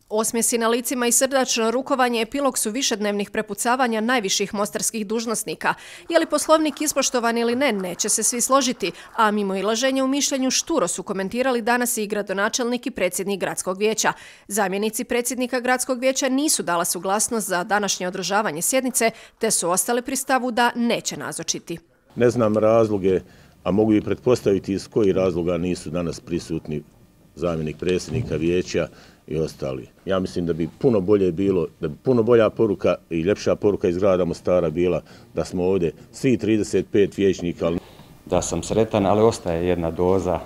Osmjesi na licima i srdačno rukovanje epilog su višednevnih prepucavanja najviših mostarskih dužnosnika. Je li poslovnik ispoštovan ili ne, neće se svi složiti, a mimoilaženje u mišljenju šturo su komentirali danas i gradonačelnik i predsjednik gradskog vijeća. Zamjenici predsjednika gradskog vijeća nisu dala suglasnost za današnje održavanje sjednice, te su ostali pri stavu da neće nazočiti. Ne znam razloge, a mogu i pretpostaviti iz kojih razloga nisu danas prisutni zamjenik predsjednika vijeća i ostali. Ja mislim da bi puno bolje bilo, da bi puno bolja poruka i ljepša poruka iz grada Mostara bila da smo ovdje svi 35 vijećnika. Da sam sretan, ali ostaje jedna doza,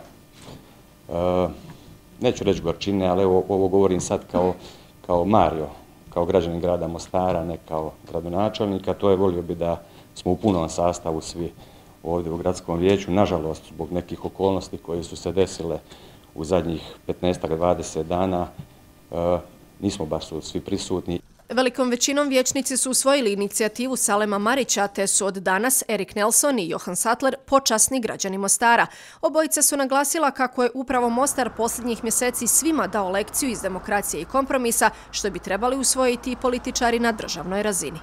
neću reći gorčine, ali ovo govorim sad kao Mario, kao građanin grada Mostara, ne kao gradonačelnika. To je volio bi da smo u punom sastavu svi ovdje u gradskom vijeću. Nažalost, zbog nekih okolnosti koje su se desile u zadnjih 15-20 dana, nismo baš svi prisutni. Velikom većinom vijećnici su usvojili inicijativu Salema Marića, te su od danas Erik Nelson i Johan Sattler počasni građani Mostara. Obojica su naglasila kako je upravo Mostar posljednjih mjeseci svima dao lekciju iz demokracije i kompromisa, što bi trebali usvojiti i političari na državnoj razini.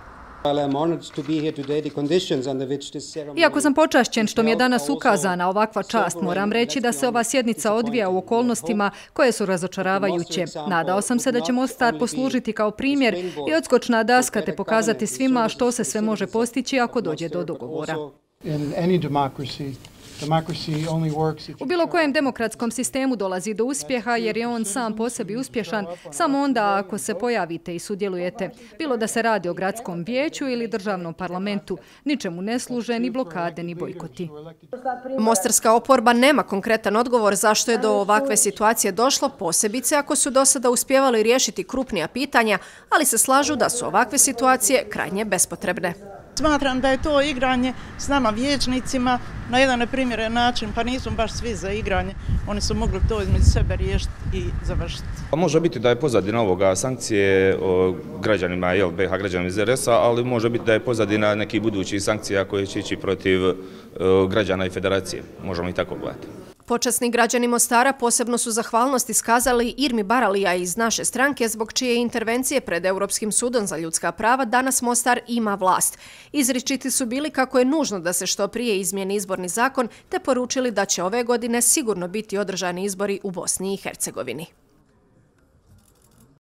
Iako sam počašćen što mi je danas ukazana ovakva čast, moram reći da se ova sjednica odvija u okolnostima koje su razočaravajuće. Nadao sam se da će Mostar poslužiti kao primjer i odskočna daska te pokazati svima što se sve može postići ako dođe do dogovora. U bilo kojem demokratskom sistemu dolazi do uspjeha jer je on sam po sebi uspješan samo onda ako se pojavite i sudjelujete. Bilo da se radi o gradskom vijeću ili državnom parlamentu, ničemu ne služe ni blokade ni bojkoti. Mostarska oporba nema konkretan odgovor zašto je do ovakve situacije došlo, posebice ako su do sada uspjevali riješiti krupnija pitanja, ali se slažu da su ovakve situacije krajnje bespotrebne. Smatram da je to igranje s nama vijećnicima na jedan neprimjeren način, pa nisu baš svi za igranje. Oni su mogli to između sebe riješiti i završiti. Može biti da je pozadina ovoga sankcije građanima BiH, građanima iz RS-a, ali može biti da je pozadina nekih budućih sankcija koje će ići protiv građana i federacije. Možemo i tako gledati. Počasni građani Mostara posebno su zahvalnost iskazali Irmi Baralija iz naše stranke, zbog čije intervencije pred Europskim sudom za ljudska prava danas Mostar ima vlast. Izričiti su bili kako je nužno da se što prije izmijeni izborni zakon, te poručili da će ove godine sigurno biti održani izbori u Bosni i Hercegovini.